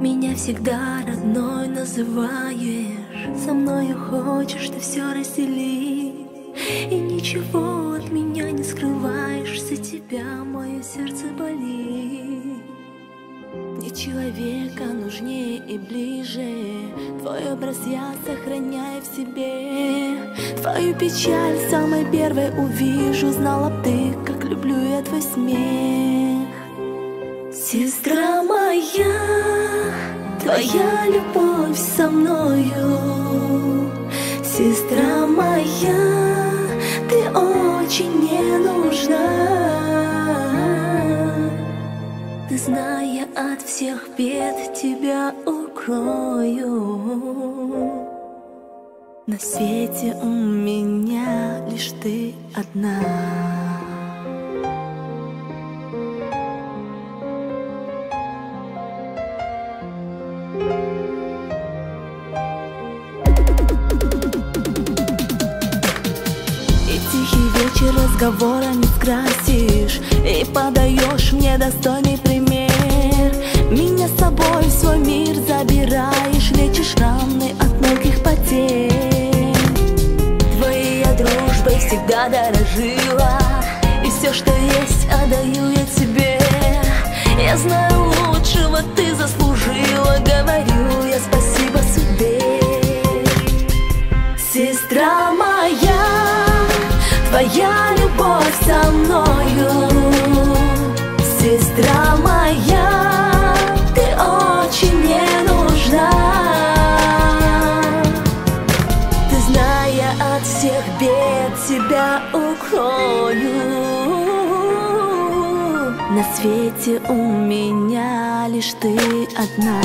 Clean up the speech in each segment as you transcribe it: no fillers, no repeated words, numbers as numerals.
Меня всегда родной называешь, со мною хочешь ты все разделить, и ничего от меня не скрываешь, за тебя мое сердце болит. Мне человека нужнее и ближе, твой образ я сохраняю в себе. Твою печаль самой первой увижу, знала б ты, как люблю я твой смех. Сестра моя, твоя любовь со мною. Сестра моя, ты очень мне нужна. Ты, зная от всех бед, тебя укрою. На свете у меня лишь ты одна. Вечер разговорами скрасишь и подаешь мне достойный пример. Меня с собой в свой мир забираешь, лечишь раны от многих потерь. Твоей я дружбой всегда дорожила, и все, что есть, отдаю я тебе. Я знаю, лучшего ты заслужила, говорю я спасибо судьбе. Сестра моя, твоя любовь со мною. Сестра моя, ты очень мне нужна. Ты, зная от всех бед, тебя укрою. На свете у меня лишь ты одна.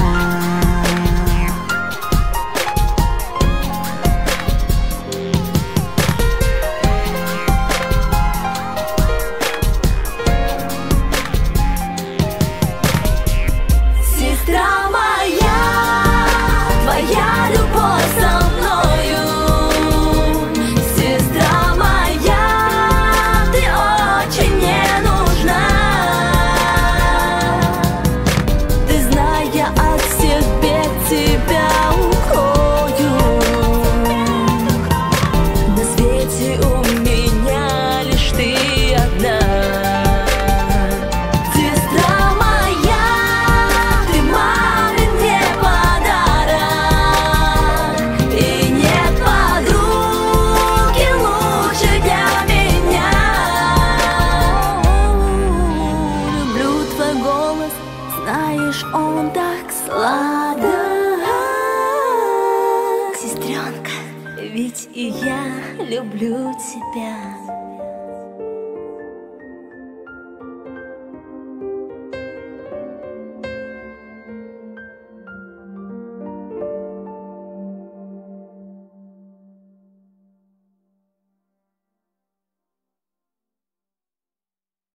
Знаешь, он так сладок. Сестренка, ведь и я люблю тебя.